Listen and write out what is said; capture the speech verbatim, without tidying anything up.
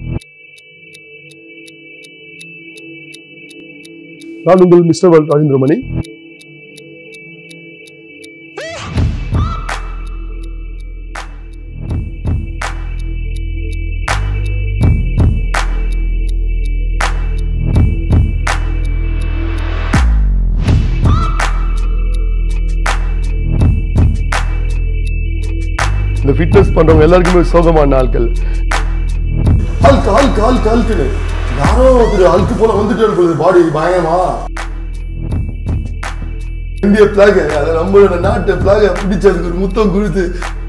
நான் உங்கள் mister world ராஜேந்திரமணி. இந்த ஃபிட்னஸ் பண்றவங்க எல்லாருக்குமே சோகமான ஆட்கள். அல்கு அல்கு அல்கு அல்குன்னு யாரோ ஒரு அல்கு போல வந்துட்டே இருக்குது பாடி பயமா. இந்திய பிளாக் அதை நம்மளோட நாட்டு பிளாக பிடிச்சதுக்கு ஒரு முத்தம் கொடுத்து